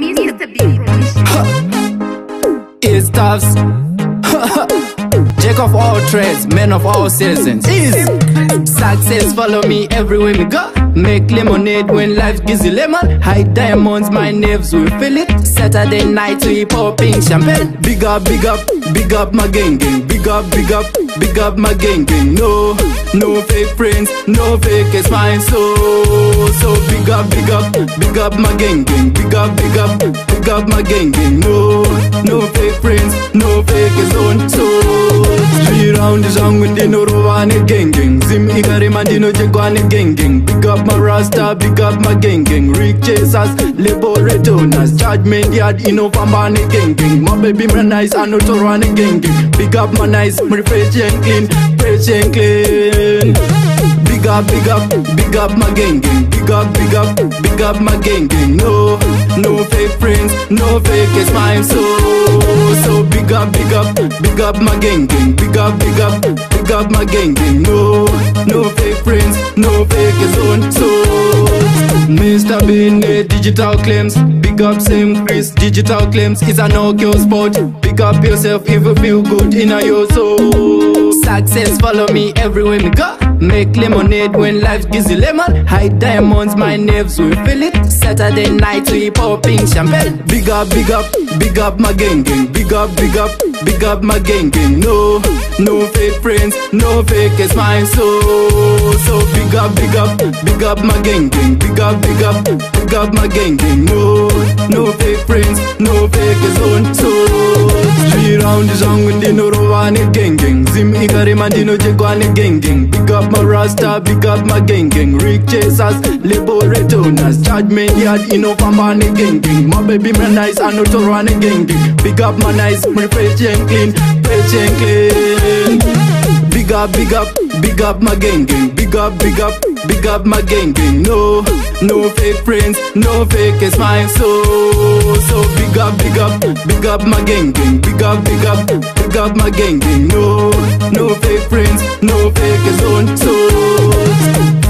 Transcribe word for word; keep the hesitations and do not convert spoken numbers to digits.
It's the big promotion. It's Tuffs. Jack of all trades, man of all seasons. Easy. Success follow me everywhere we go. Make lemonade when life gives you lemon. High diamonds, my nerves will feel it. Saturday night we popping champagne. Big up, big up, big up my gang gang. Big up, big up, big up my gang gang. No, no fake friends, no fake is mine. So, so big up, big up, big up my gang gang. Big up, big up, big up my gang gang. No, no fake friends, no fake is on. So three round is on when they know Rovani gang gang. Zim Igari Mandino Jagwani gang gang. Big up my Rasta, big up my gang gang. Rick Chasers, Laboratonas, Judgment Yard, Ino Pambani gang gang. My baby my nice, I know Torani gang gang. Big up my nice, my fresh and clean, fresh and clean. Big up, big up, big up my gang gang. Big up, big up, big up my gang gang. No, no fake friends, no fake is mine. So, so big up, big up, big up my gang gang. Big up, big up, big up my gang gang. No, no fake friends, no fake is on. So, Mister Bean, digital claims. Big up Sam Chris, digital claims. It's a no-kill sport. Big up yourself if you feel good in your soul. Success follow me everywhere we go. Make lemonade when life gives you lemon. High diamonds, my nerves will feel it. Saturday night we popping champagne. Big up, big up, big up my gang gang. Big up, big up, big up my gang gang. No, no fake friends, no fake is mine. So, so big up, big up, big up my gang gang. Big up, big up, big up my gang gang. No, no fake friends, no fake is on. So three round is on when they know Rovani gang gang. Zim Igari Mandino Jagwani gang gang. Big up my Rasta, big up my gang gang. Rick Chasers, Laboratonas, Judgment Yard, Ino Pambani gang gang. My baby my nice, I know Torani gang gang. Big up my nice, my fresh and clean, fresh and clean. Big up, big up, big up my gang gang. Big up, big up, big up my gang gang. No, no fake friends, no fake is mine. So, so big up, big up, big up my gang gang. Big up, big up, big up my gang gang. No, no fake friends, no fake is on. So